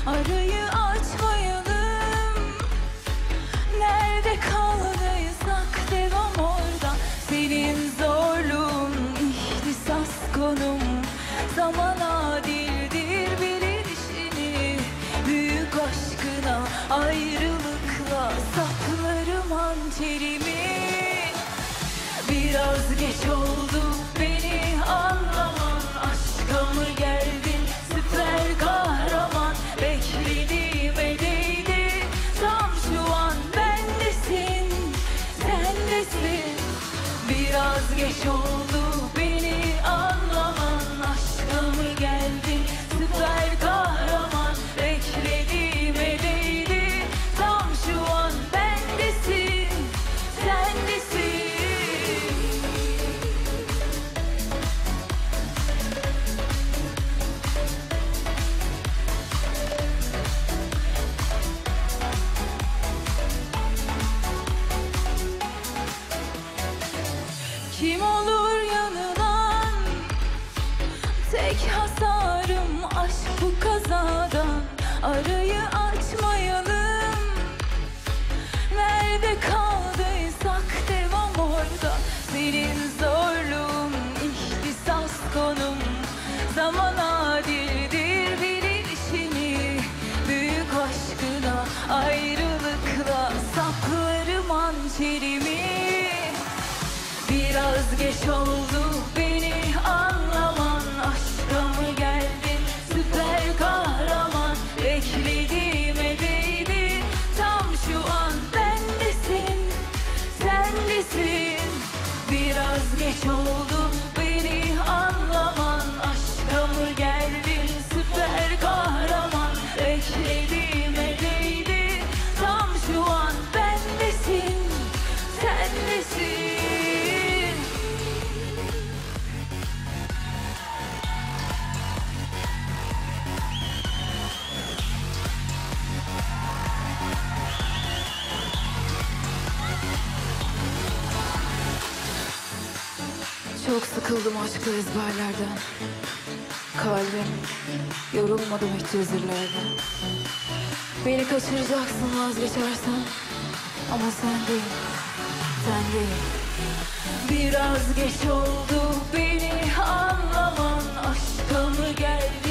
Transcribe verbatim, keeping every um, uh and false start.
arayı açmayalım. Nerede kaldıysak devam orada. Senin zorluğun ihtisas konum. Zaman adildir bilir işini. Büyük aşkına ayrılıkla saplarım hançerimi. Biraz geç oldu beni anlaman. Aşka mı geldin süper kahraman? Beklediğime değdi tam şu an. Bendesin, sendesin. Biraz geç oldu beni anlaman. Aşka mı geldin süper kahraman? Beklediğime değdi tam şu an. Bendesin, sendesin. Kim olur yanılan? Tek hasarım aşk bu kazadan. Arayı açmayalım. Nerede kaldıysak devam orada. Senin zorluğun ihtisas konum. Zaman adildir bilir işini. Büyük aşkına ayrılıkla saplarım hançerimi. Biraz geç oldu beni anlaman. Aşka mı geldin süper kahraman? Beklediğime değdi tam şu an. Bendesin, sendesin. Biraz geç oldu beni anlaman. Aşka mı geldin süper kahraman? Beklediğime değdi tam şu an. Bendesin, sendesin. Çok sıkıldım aşkla ezberlerden. Kalbim yorulmadım hiç özürlerden. Beni kaçıracaksın vazgeçersen. Ama sen değil, sen değil. Biraz geç oldu beni anlaman. Aşka mı geldin